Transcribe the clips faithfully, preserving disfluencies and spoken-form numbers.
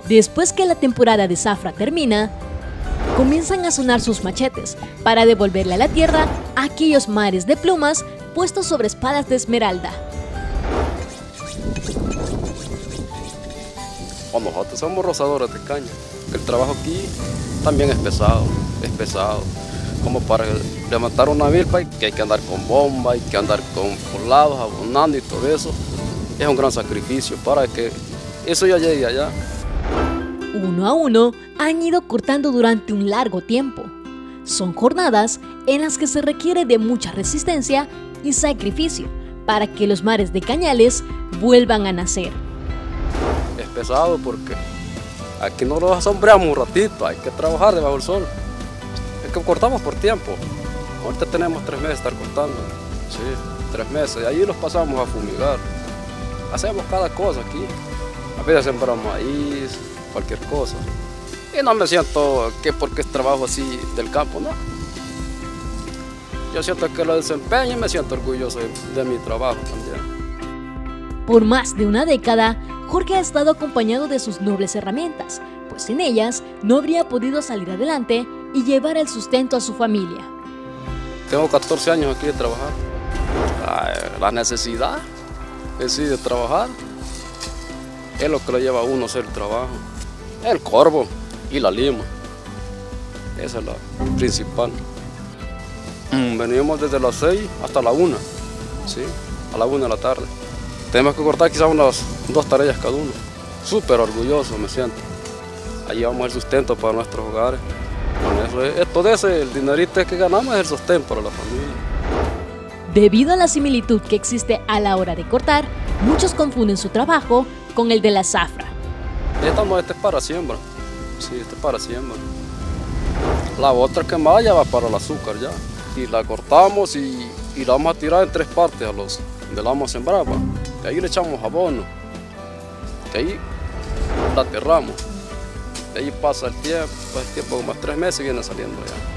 Después que la temporada de zafra termina, comienzan a sonar sus machetes para devolverle a la tierra aquellos mares de plumas puestos sobre espadas de esmeralda. Bueno, nosotros somos rozadores de caña. El trabajo aquí también es pesado, es pesado. Como para levantar una milpa que hay que andar con bomba, hay que andar con poblados, abonando y todo eso. Es un gran sacrificio para que eso ya llegue allá. Uno a uno han ido cortando durante un largo tiempo. Son jornadas en las que se requiere de mucha resistencia y sacrificio para que los mares de Cañales vuelvan a nacer. Es pesado porque aquí no nos asombreamos un ratito, hay que trabajar debajo del sol. Es que cortamos por tiempo. Ahorita tenemos tres meses de estar cortando. Sí, tres meses. Y ahí los pasamos a fumigar. Hacemos cada cosa aquí. A veces sembramos maíz, cualquier cosa. Y no me siento que porque es trabajo así del campo, no. Yo siento que lo desempeño y me siento orgulloso de, de mi trabajo también. Por más de una década, Jorge ha estado acompañado de sus nobles herramientas, pues sin ellas no habría podido salir adelante y llevar el sustento a su familia. Tengo catorce años aquí de trabajar. La necesidad en sí de trabajar es lo que lo lleva a uno a hacer el trabajo. El corvo y la lima. Esa es la principal. Venimos desde las seis hasta la una, ¿sí? A la una de la tarde. Tenemos que cortar quizás unas dos tareas cada uno. Súper orgulloso me siento. Ahí llevamos el sustento para nuestros hogares. Con eso es, todo ese, el dinerito que ganamos es el sostén para la familia. Debido a la similitud que existe a la hora de cortar, muchos confunden su trabajo con el de la zafra. Esta no, este es para siembra. Sí, este es para siembra. La otra que más ya va para el azúcar ya. Y la cortamos y, y la vamos a tirar en tres partes a los de la vamos a sembrar. ¿Va? De ahí le echamos abono. De ahí la aterramos. De ahí pasa el tiempo, el tiempo como más tres meses viene saliendo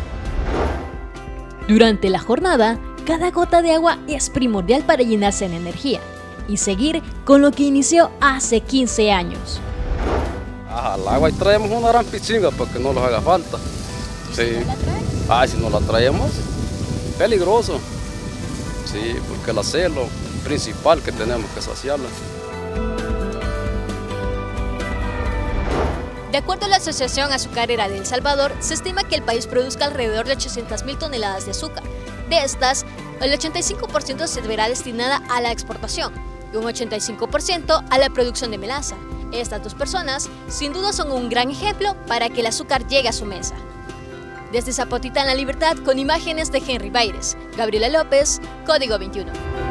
ya. Durante la jornada, cada gota de agua es primordial para llenarse en energía y seguir con lo que inició hace quince años. Ajá, al agua y traemos una gran pichinga para que no nos haga falta. Sí. Ah, si no la traemos, peligroso. Sí, porque la sed es lo principal que tenemos que saciarla. De acuerdo a la Asociación Azucarera de El Salvador, se estima que el país produzca alrededor de ochocientas mil toneladas de azúcar. De estas, el ochenta y cinco por ciento se verá destinada a la exportación y un ochenta y cinco por ciento a la producción de melaza. Estas dos personas, sin duda, son un gran ejemplo para que el azúcar llegue a su mesa. Desde Zapotitlán La Libertad, con imágenes de Henry Baires, Gabriela López, Código veintiuno.